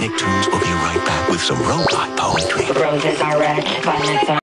Nicktoons will be right back with some robot poetry. Roses are red, violets are